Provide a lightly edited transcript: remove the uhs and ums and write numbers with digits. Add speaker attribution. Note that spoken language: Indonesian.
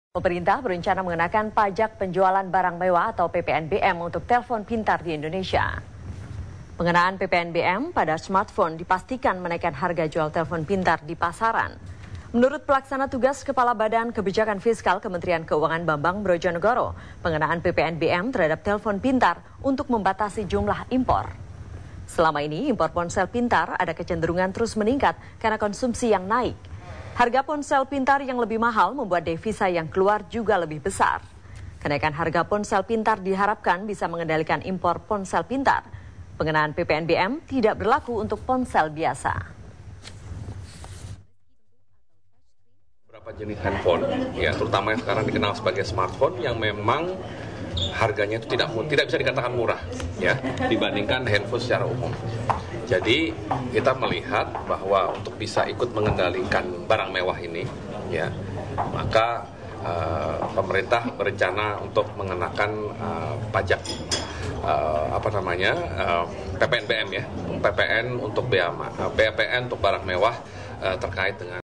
Speaker 1: Pemerintah berencana mengenakan pajak penjualan barang mewah atau PPNBM untuk telepon pintar di Indonesia. Pengenaan PPNBM pada smartphone dipastikan menaikkan harga jual telepon pintar di pasaran. Menurut pelaksana tugas Kepala Badan Kebijakan Fiskal Kementerian Keuangan Bambang Brojonegoro, pengenaan PPNBM terhadap telepon pintar untuk membatasi jumlah impor. Selama ini impor ponsel pintar ada kecenderungan terus meningkat karena konsumsi yang naik. Harga ponsel pintar yang lebih mahal membuat devisa yang keluar juga lebih besar. Kenaikan harga ponsel pintar diharapkan bisa mengendalikan impor ponsel pintar. Pengenaan PPNBM tidak berlaku untuk ponsel biasa.
Speaker 2: Beberapa jenis handphone, ya terutama yang sekarang dikenal sebagai smartphone yang memang harganya itu tidak bisa dikatakan murah, ya dibandingkan handphone secara umum. Jadi kita melihat bahwa untuk bisa ikut mengendalikan barang mewah ini, ya maka pemerintah berencana untuk mengenakan pajak PPNBM ya, PPN untuk BPN untuk barang mewah terkait dengan